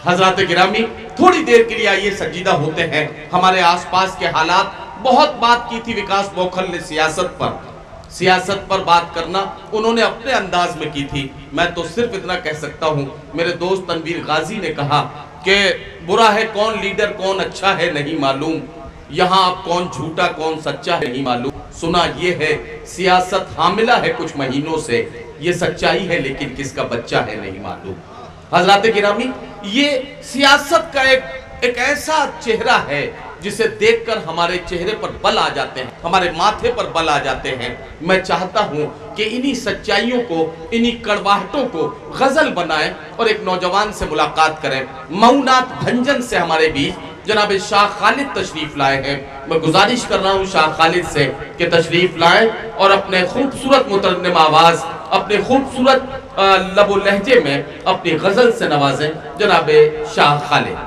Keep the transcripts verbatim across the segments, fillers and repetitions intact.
حضرات گرامی تھوڑی دیر کے لیے آئیے سجیدہ ہوتے ہیں. ہمارے آس پاس کے حالات، بہت بات کی تھی وکاس موکھل نے سیاست پر سیاست پر بات کرنا انہوں نے اپنے انداز میں کی تھی. میں تو صرف اتنا کہہ سکتا ہوں، میرے دوست تنویر غازی نے کہا کہ برا ہے کون لیڈر کون اچھا ہے نہیں معلوم، یہاں اب کون جھوٹا کون سچا ہے نہیں معلوم. سنا یہ ہے سیاست حاملہ ہے کچھ مہینوں سے، یہ سچائی ہے لیکن کس کا بچہ ہے نہیں معلوم. حضرات گرامی یہ سیاست کا ایک ایک ایسا چہرہ ہے جسے دیکھ کر ہمارے چہرے پر بل آ جاتے ہیں، ہمارے ماتھے پر بل آ جاتے ہیں. میں چاہتا ہوں کہ انہی سچائیوں کو، انہی کڑواہٹوں کو غزل بنائیں اور ایک نوجوان سے ملاقات کریں. مئونات بھنجن سے ہمارے بیچ جناب شاہ خالد تشریف لائے ہیں. میں گزارش کر رہا ہوں شاہ خالد سے کہ تشریف لائیں اور اپنے خوبصورت مترنم آواز، اپنے خوبصورت لب و لہجے میں اپنی غزل سے نوازیں. جناب شاہ خالد.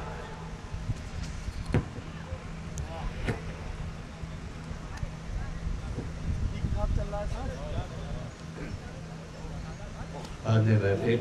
آدھے بیٹھے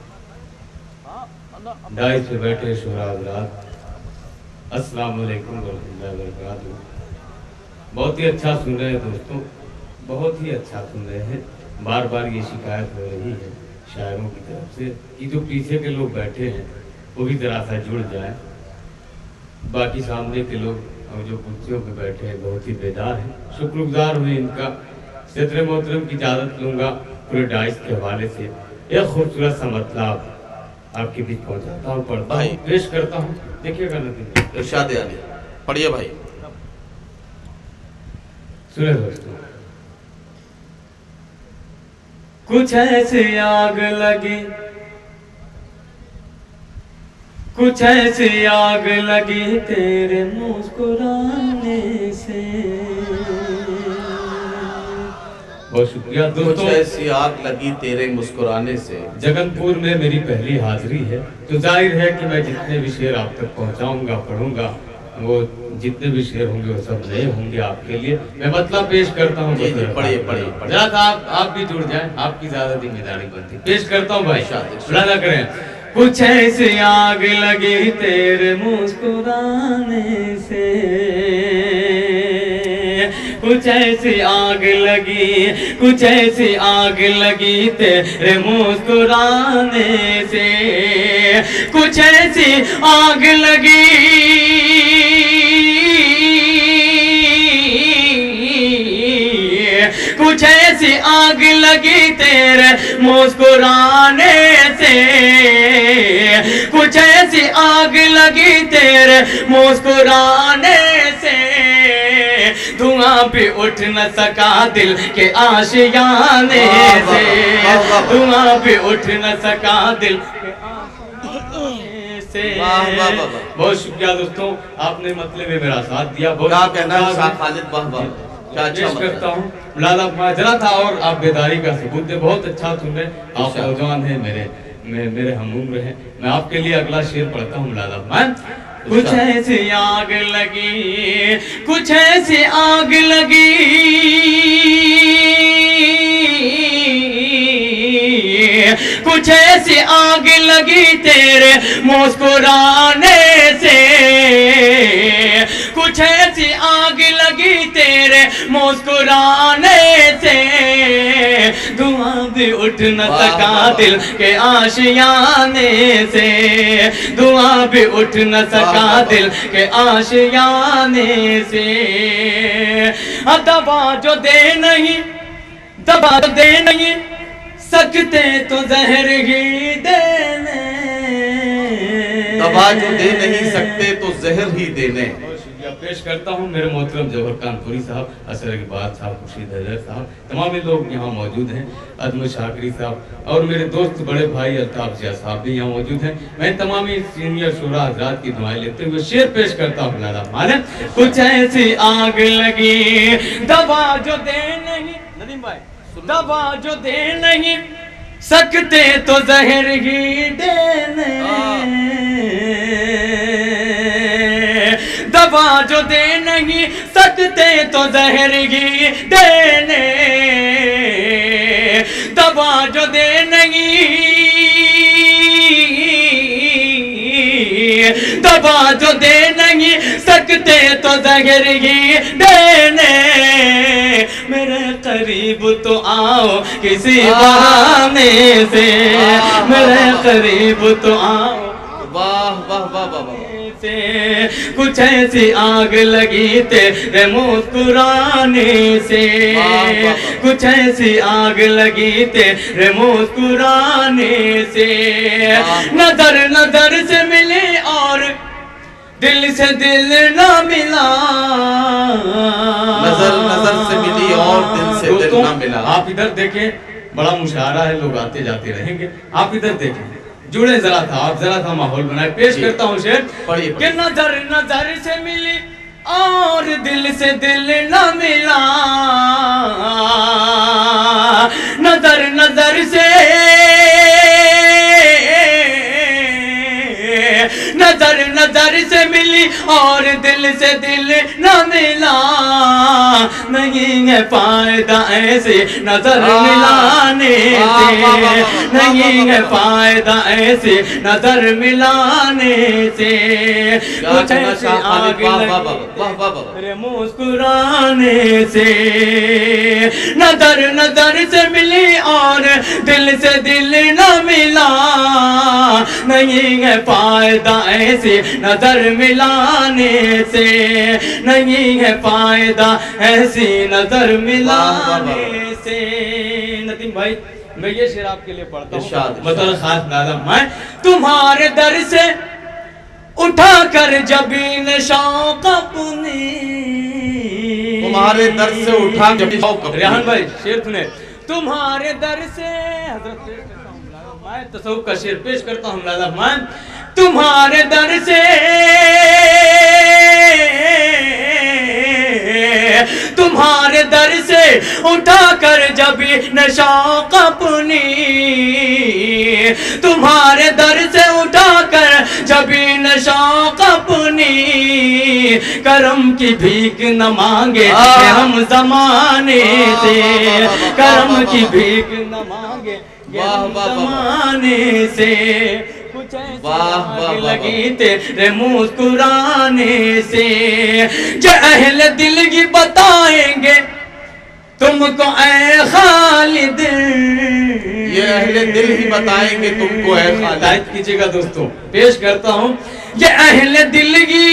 ڈائی سے بیٹھے شورا حضرات، السلام علیکم ورحمۃ اللہ وبرکاتہ. بہت ہی اچھا سن رہے ہیں دوستوں، بہت ہی اچھا سن رہے ہیں. بار بار یہ شکایت ہو رہی ہے شاعروں کی طرف سے کہ جو پیچھے کے لوگ بیٹھے ہیں وہ بھی ذرا سا جڑ جائیں. باقی سامنے کے لوگ اور جو کرسیوں پہ بیٹھے ہیں بہت ہی بیدار ہیں. شکر گزار ہوئے ان کا. صدر محترم کی اجازت لوں گا پورے ڈائس کے حوالے سے ایک خوبصورت سا مطلب آپ کے بیچ پہنچاتا ہوں، پڑھتا ہوں، پیش کرتا ہوں. دیکھیے گا نتیجہ. ارشاد عالی پڑھیے بھائی. سنیں دوستوں. کچھ ایسے آگ لگی کچھ ایسی آگ لگی تیرے مسکرانے سے. بہت شکریہ دوستوں. کچھ ایسی آگ لگی تیرے مسکرانے سے. جگن پور میں میری پہلی حاضری ہے تو ظاہر ہے کہ میں جتنے بھی شعر آپ تک پہنچاؤں گا، پڑھوں گا، وہ جتنے بھی شعر ہوں گے وہ سب نئے ہوں گے آپ کے لیے. میں مطلب پیش کرتا ہوں. جی جی پڑھیے پڑھیے ذرا آپ آپ بھی جڑ جائیں، آپ کی زیادہ ذمہ داری بنتی. پیش کرتا ہوں بھائی. شاہ کریں. کچھ ایسی آگ لگی تیرے مسکرانے سے، کچھ ایسی آگ لگی کچھ ایسی آگ لگی تیرے مسکرانے سے. کچھ ایسی آگ لگی کچھ ایسی آگ لگی تیرے مسکرانے سے. کچھ ایسی آگ لگی تیرے مسکرانے سے. دھواں بھی اٹھ نہ سکا دل کے آشیانے سے. دھواں بھی اٹھ نہ سکا دل کے آشیانے سے. بہت شکریہ دوستوں، آپ نے مطلب میں میرا ساتھ دیا. بہت کہنا ہے شاہ خالد. واہ واہ پیش کرتا ہوں. مولانا ماجرا تھا اور آپ بیداری کا ثبوت دے. بہت اچھا سن رہے. آپ نوجوان ہیں، میرے میرے ہم عمر ہیں. میں آپ کے لیے اگلا شعر پڑھتا ہوں. مولانا میں کچھ ایسی آگ لگی کچھ ایسی آگ لگی کچھ ایسی آگ لگی تیرے مسکرانے سے. کچھ ایسی آگ لگی تیرے مسکرانے سے. دھواں بھی اٹھ نہ سکا دل کے آشیانے سے. دھواں بھی اٹھ نہ سکا دل کے آشیانے سے. دبا جو دے نہیں دبا جو دے نہیں سکتے تو زہر ہی دینے. دبا جو دے نہیں سکتے تو زہر ہی دینے. پیش کرتا ہوں میرے محترم جوہر کانپوری صاحب، اثر اقبال صاحب، خورشید حیدر صاحب، تمام لوگ یہاں موجود ہیں. عدم شاکری صاحب اور میرے دوست بڑے بھائی الطاف ضیاء صاحب بھی یہاں موجود ہیں. میں تمامی سینئر شورا حضرات کی دعائیں لیتے ہوئے شعر پیش کرتا ہوں. لالا مانے کچھ ایسی آگ لگی دبا جو دے نہیں ندیم بھائی دبا جو دے نہیں سکتے تو زہر ہی دینے. دبا جو دے نہیں سکتے تو زہر ہی دینے. دبا جو دے نہیں دبا جو دے نہیں سکتے تو زہر ہی دینے میرے قریب تو آؤ کسی بہانے سے میرے قریب تو آؤ واہ واہ واہ واہ واہ سے کچھ ایسی آگ لگی تیرے مسکرانے سے کچھ ایسی آگ لگی تیرے مسکرانے سے نظر نظر سے ملی اور دل سے دل نہ ملا نظر نظر سے ملی اور دل سے دل نہ ملا آپ ادھر دیکھیں بڑا مشاعرہ ہے لوگ آتے جاتے رہیں گے آپ ادھر دیکھیں جڑے ذرا تھا آپ ذرا تھا ماحول بنائے پیش کرتا ہوں شعر کہ نظر نظر سے ملی اور دل سے دل نہ ملا نظر نظر سے نظر نظر سے ملی اور دل سے دل نہ ملا نہیں ہے فائدہ ایسے نظر ملانے سے نہیں ہے فائدہ ایسے نظر ملانے سے کچھ ایسی آگ لگی مسکرانے سے نظر نظر سے ملی اور دل سے دل نہ ملا نہیں ہے فائدہ ایسے نظر ملانے سے نہیں ہے فائدہ ایسی نظر ملانے سے نتیم بھائی میں یہ شعر آپ کے لئے پڑھتا ہوں بطور خاص ناظم میں تمہارے در سے اٹھا کر جبین شوق اپنی تمہارے در سے اٹھا جبین شوق اپنی ریحان بھائی شعر سنے تمہارے در سے حضرت میں تصوف کا شعر پیش کرتا ہوں لازم میں تمہارے در سے تمہارے در سے اٹھا کر جبی نشوق اپنی تمہارے در سے اٹھا کر جبی نشوق اپنی کرم کی بھیک نہ مانگے ہم زمانے سے کرم کی بھیک نہ مانگے ہم زمانے سے کچھ ایسی آگ لگی تیرے مسکرانے سے جو اہل دل کی بتائیں گے تم کو اے خالد یہ اہل دل ہی بتائیں گے تم کو اے خالد ہدایت کیجئے گا دوستوں پیش کرتا ہوں یہ اہل دل کی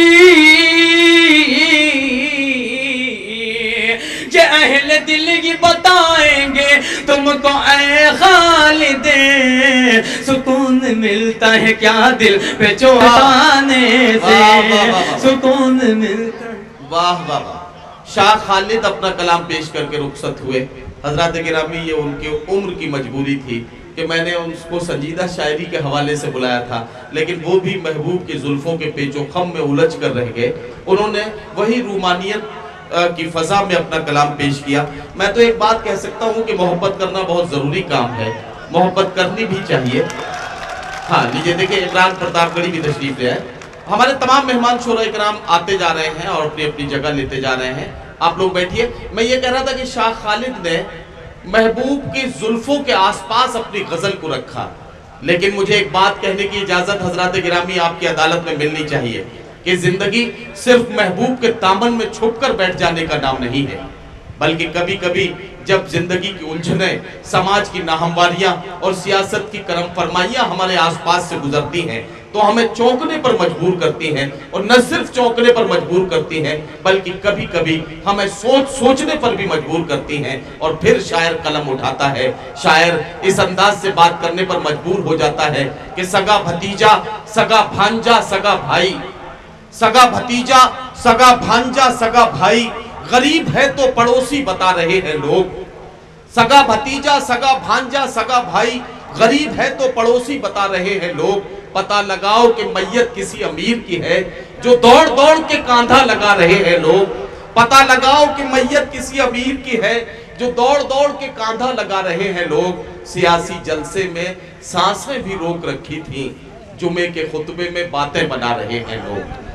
یہ اہل دل کی بتائیں گے تم کو اے خالد سکون ملتا ہے کیا دل پہ چوٹ آنے سے سکون ملتا ہے واہ واہ شاہ خالد اپنا کلام پیش کر کے رخصت ہوئے حضرات گرامی یہ ان کی عمر کی مجبوری تھی کہ میں نے ان کو سنجیدہ شاعری کے حوالے سے بلایا تھا لیکن وہ بھی محبوب کی زلفوں کے پیچ و خم میں الجھ کر رہ گئے انہوں نے وہی رومانیت کی فضا میں اپنا کلام پیش کیا میں تو ایک بات کہہ سکتا ہوں کہ محبت کرنا بہت ضروری کام ہے محبت کرنی بھی چاہیے ہاں لیجئے دیکھیں عمران پرتاپ گڑھی بھی تشریف لے آئے ہمارے تمام مہمان شورا اکرام آتے جا رہے ہیں اور اپنی اپنی جگہ لیتے جا رہے ہیں آپ لوگ بیٹھئے میں یہ کہہ رہا تھا کہ شاہ خالد نے محبوب کی زلفوں کے آس پاس اپنی غزل کو رکھا لیکن مجھے ایک بات کہنے کی اجازت حضرات گرامی آپ کی عدالت میں ملنی چاہیے کہ زندگی صرف محبوب کے دامن میں چھپ کر بیٹھ جانے کا نام نہیں ہے بلکہ کبھی کبھی جب زندگی کی الجھنیں سماج کی ناہمواریاں اور سیاست کی کرم فرمائیاں ہمارے آس پاس سے گزرتی ہیں تو ہمیں چونکنے پر مجبور کرتی ہیں اور نہ صرف چونکنے پر مجبور کرتی ہیں بلکہ کبھی کبھی ہمیں سوچ سوچنے پر بھی مجبور کرتی ہیں اور پھر شاعر قلم اٹھاتا ہے شاعر اس انداز سے بات کرنے پر مجبور ہو جاتا ہے کہ سگا بھتیجا سگا بھانجا سگا بھائی سگا بھتیجا سگا بھانجا سگا بھائی غریب ہے تو پڑوسی بتا رہے ہیں لوگ سگا بھتیجا سگا بھانجا سگا بھائی غریب ہے تو پڑوسی بتا رہے ہیں لوگ پتہ لگاؤ کہ میت کسی امیر کی ہے جو دوڑ دوڑ کے کاندھا لگا رہے ہیں لوگ پتہ لگاؤ کہ میت کسی امیر کی ہے جو دوڑ دوڑ کے کاندھا لگا رہے ہیں لوگ سیاسی جلسے میں سانسیں بھی روک رکھی تھیں جمعے کے خطبے میں باتیں بنا رہے ہیں لوگ